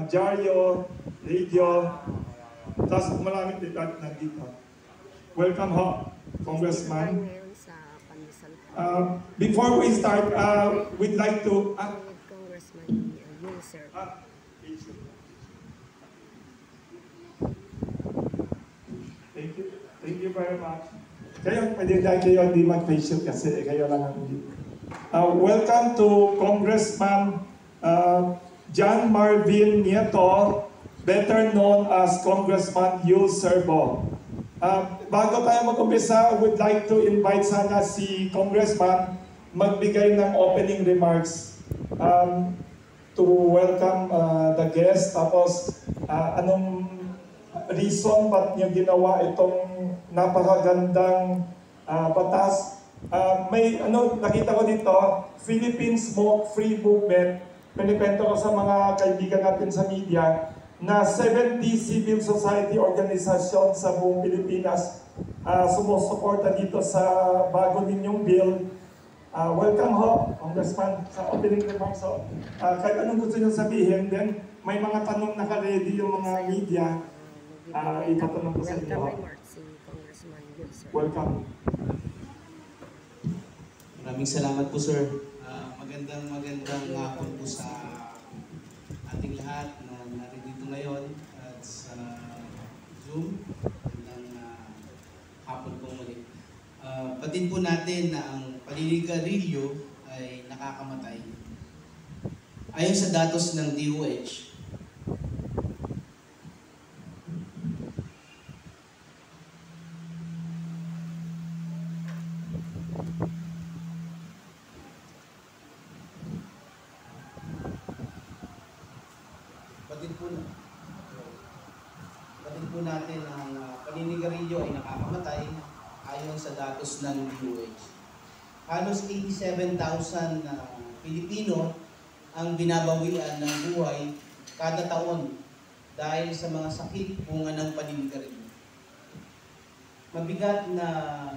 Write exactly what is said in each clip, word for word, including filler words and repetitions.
dyaryo, radio, tapos maraming detalye nandito. Welcome ho, Congressman. Uh, before we start, uh, we'd like to... Uh, Congressman Yul, sir. Uh, Thank you. Thank you very much. Kayo, pwede dahil kayo hindi mag-face kasi kayo lang ang uh, welcome to Congressman uh, John Marvin Nieto, better known as Congressman Yul Serbo. Uh, bago tayo mag-umpisa, I would like to invite sana si Congressman magbigay ng opening remarks um, to welcome uh, the guest. Tapos, uh, anong reason ba't niyo ginawa itong napakagandang uh, batas? Uh, may ano, nakita ko dito, Philippine Smoke Free Movement. Pinipento ko sa mga kaibigan natin sa media na seventy civil society organisasyon sa buong Pilipinas uh, sumusuporta dito sa bago ninyong bill. Uh, welcome ho, Congressman, sa opening remarks ho. Uh, kahit anong gusto niyo sabihin, then may mga tanong naka-ready yung mga media. Uh, itatanong ko sa inyo. Welcome. Maraming salamat po, sir. Uh, magandang magandang hapon po sa ating lahat na narito ngayon at sa Zoom. Magandang uh, hapon po muli. Uh, patin po natin na ang paninigarilyo ay nakakamatay. Ayon sa datos ng D O H, Batid po, batid po natin ang uh, paninigarilyo ay nakakamatay ayon sa datos ng D O H. Halos eighty-seven thousand uh, Pilipino ang binabawian ng buhay kada taon dahil sa mga sakit bunga ng paninigarilyo. Mabigat na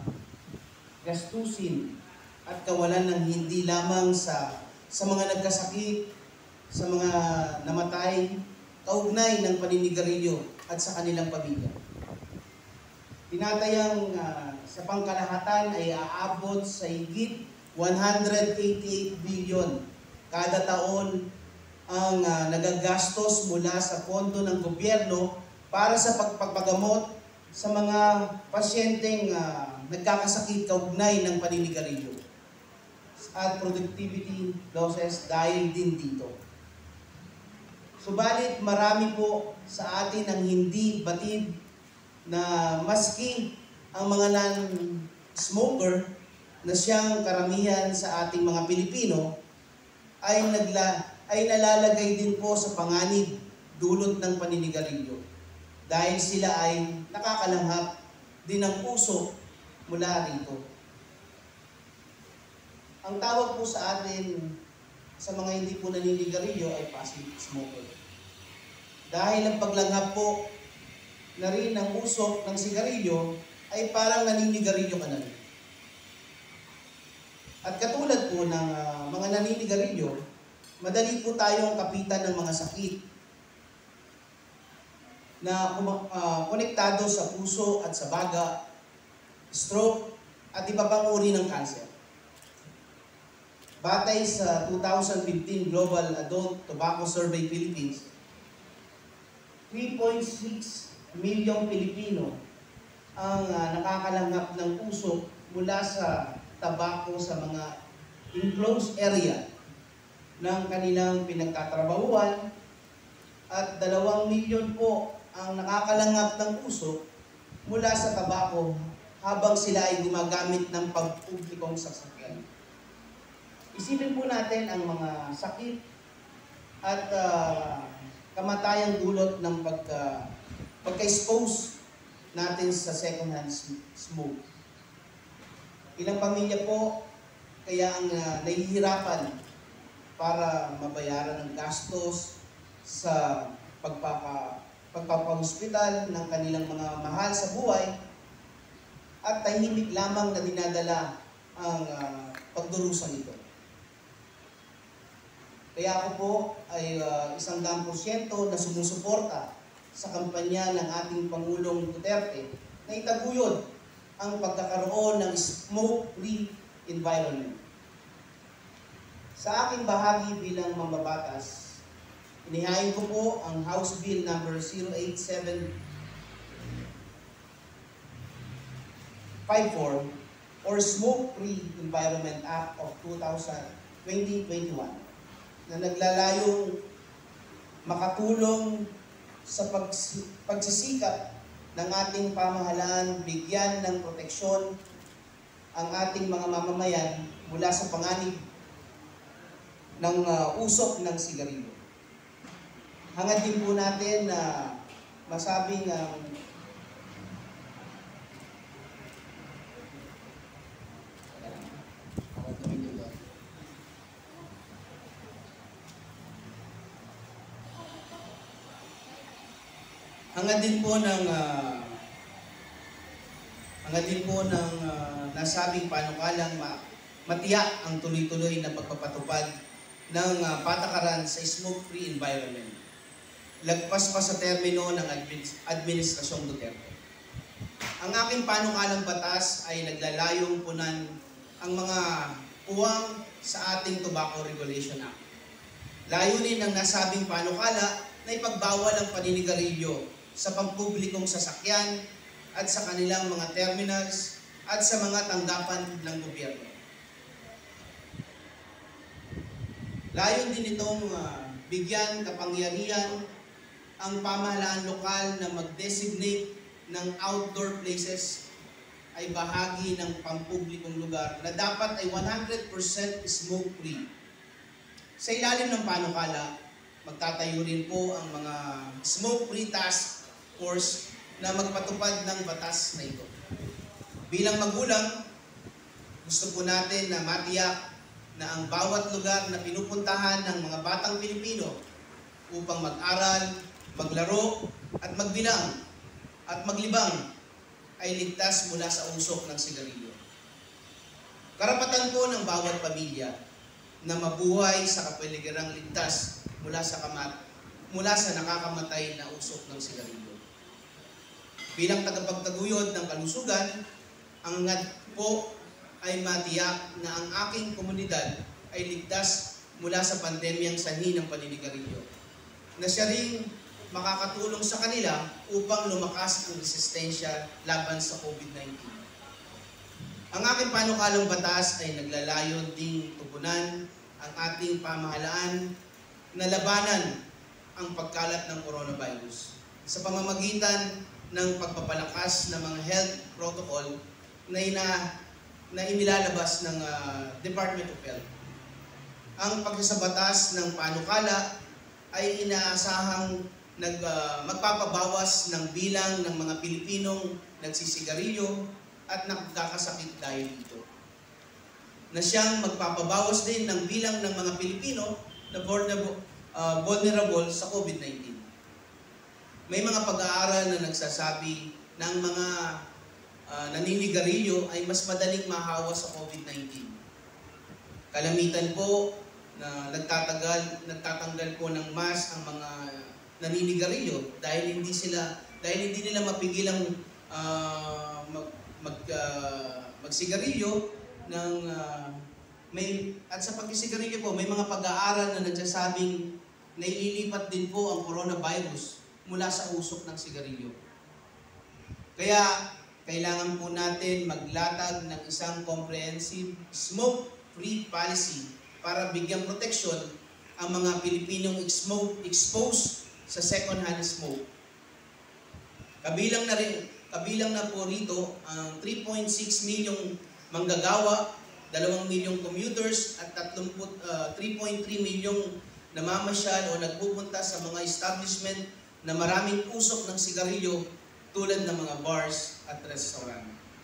gastusin at kawalan ng hindi lamang sa sa mga nagkasakit, sa mga namatay, kaugnay ng paninigarilyo at sa kanilang pamilya. Tinatayang uh, sa pangkalahatan ay aabot sa higit one hundred eighty-eight billion kada taon ang uh, nagagastos mula sa pondo ng gobyerno para sa pagpapagamot sa mga pasyenteng uh, nagkakasakit kaugnay ng paninigarilyo at productivity losses dahil din dito. Subalit marami po sa atin ang hindi batid na maski ang mga non-smoker na siyang karamihan sa ating mga Pilipino ay, nagla, ay nalalagay din po sa panganib dulot ng paninigarilyo dahil sila ay nakakalanghap din ng puso mula rito. Ang tawag po sa atin sa mga hindi po naninigarilyo ay passive smoker. Dahil ang paglanghap po na rin ng usok ng sigarilyo ay parang naninigarilyo ka na rin. At katulad po ng uh, mga naninigarilyo, madali po tayong kapitan ng mga sakit na uh, konektado sa puso at sa baga, stroke, at iba pang uri ng cancer. Batay sa two thousand fifteen Global Adult Tobacco Survey Philippines, three point six milyong Pilipino ang uh, nakakalanghap ng puso mula sa tabako sa mga enclosed area ng kanilang pinagtatrabahuan at dalawang milyon po ang nakakalanghap ng puso mula sa tabako habang sila ay gumagamit ng pagpublikong sasakyan. Isipin po natin ang mga sakit at uh, kamatayang dulot ng pagka, pagka-expose natin sa second-hand smoke. Ilang pamilya po kaya ang uh, nahihirapan para mabayaran ng gastos sa pagpapa, pagpapahospital ng kanilang mga mahal sa buhay at tahimik lamang na dinadala ang uh, pagdurusa nito. Kaya ako po ay uh, isang daang porsyento na sumusuporta sa kampanya ng ating Pangulong Duterte na itaguyod ang pagkakaroon ng smoke-free environment. Sa aking bahagi bilang mambabatas, inihain ko po ang House Bill number zero eight seven five four or Smoke-Free Environment Act of twenty twenty-one na naglalayong makatulong sa pags pagsisikap ng ating pamahalaan, bigyan ng proteksyon ang ating mga mamamayan mula sa panganib ng uh, usok ng sigarilyo. Hangad din po natin na masabing uh, hangad din po ng uh, hangad din po ng uh, nasabing panukalang ma matiyak ang tuloy-tuloy na pagpapatupad ng uh, patakaran sa smoke-free environment. Lagpas pa sa termino ng administ Administrasyong Duterte. Ang aking panukalang batas ay naglalayong punan ang mga puwang sa ating Tobacco Regulation Act. Layunin ng nasabing panukala na ipagbawal ang paninigarilyo sa pampublikong sasakyan at sa kanilang mga terminals at sa mga tanggapan ng gobyerno. Layon din itong uh, bigyan kapangyarihan ang pamahalaan lokal na mag-designate ng outdoor places ay bahagi ng pampublikong lugar na dapat ay one hundred percent smoke-free. Sa ilalim ng panukala, magtatayo rin po ang mga smoke-free task force na magpatupad ng batas na ito. Bilang magulang, gusto po natin na matiyak na ang bawat lugar na pinupuntahan ng mga batang Pilipino upang mag-aral, maglaro, at magbilang, at maglibang ay ligtas mula sa usok ng sigarilyo. Karapatan po ng bawat pamilya na mabuhay sa kapaligiranng ligtas mula sa kamat mula sa nakakamatay na usok ng sigarilyo. Bilang tagapagtaguyod ng kalusugan, ang ngad po ay matiyak na ang aking komunidad ay ligtas mula sa pandemyang sanhi ng paninigarilyo, na siya ring makakatulong sa kanila upang lumakas ang resistensya laban sa COVID nineteen. Ang aking panukalang batas ay naglalayon ding tugunan ang ating pamahalaan na labanan ang pagkalat ng coronavirus sa pamamagitan ng pagpapalakas ng mga health protocol na, ina, na inilalabas ng uh, Department of Health. Ang pagsasabatas ng panukala ay inaasahang nag, uh, magpapabawas ng bilang ng mga Pilipinong nagsisigarilyo at nagkakasakit dahil dito. Na siyang magpapabawas din ng bilang ng mga Pilipino na vulnerable, uh, vulnerable sa COVID nineteen. May mga pag-aaral na nagsasabi na ang mga uh, naninigarilyo ay mas madaling mahawa sa COVID nineteen. Kalamitan po na nagtatagal, nagtatanggal po ng mask ang mga naninigarilyo dahil hindi sila dahil hindi nila mapigilang uh, mag, mag uh, magsigarilyo ng uh, may at sa pagsigarilyo po may mga pag-aaral na nagsasabing naililipat din po ang coronavirus mula sa usok ng sigarilyo. Kaya kailangan po natin maglatag ng isang comprehensive smoke-free policy para bigyang proteksyon ang mga Pilipinong exposed sa second-hand smoke. Kabilang na rin, kabilang na po rito ang three point six milyong manggagawa, dalawang milyong commuters at three point three milyong namamasyal o nagpupunta sa mga establishment na maraming usok ng sigarilyo tulad ng mga bars at restaurant.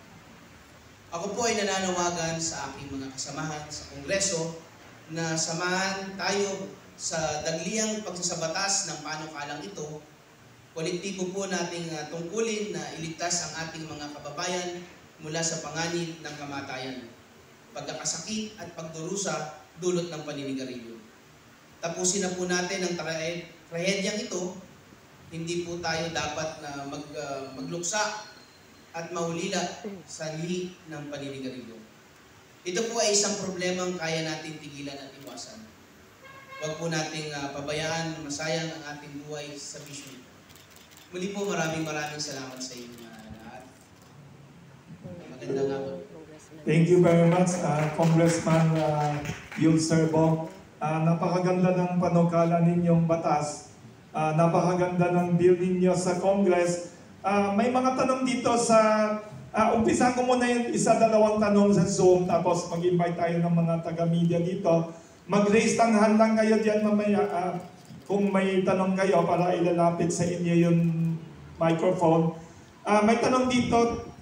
Ako po ay nananawagan sa aking mga kasamahan sa Kongreso na samahan tayo sa dagliang pagsasabatas ng panukalang ito. Kolektibo po nating uh, tungkulin na iligtas ang ating mga kababayan mula sa panganib ng kamatayan, pagkakasakit at pagdurusa dulot ng paninigarilyo. tapusin na po natin ang tra- trahedyang ito, hindi po tayo dapat na mag, uh, magluksa at mahulila sa lihi ng paninigarilyo. Ito po ay isang problemang kaya natin tigilan at iwasan. Huwag po nating uh, pabayaan na masayang ang ating buhay sa bisyo. Muli po, maraming maraming salamat sa inyo uh, lahat. Magandang hapon. Thank you very much, uh, Congressman uh, Yul Serbo. Uh, napakaganda ng panukala ninyong batas. Uh, napakaganda ng bill ninyo sa Congress. Uh, may mga tanong dito sa... Uh, umpisa ko muna yung isa, dalawang tanong sa Zoom, tapos mag-invite tayo ng mga taga-media dito. Mag-raise ng hand lang kayo diyan mamaya uh, kung may tanong kayo para ilalapit sa inyo yung microphone. Uh, may tanong dito,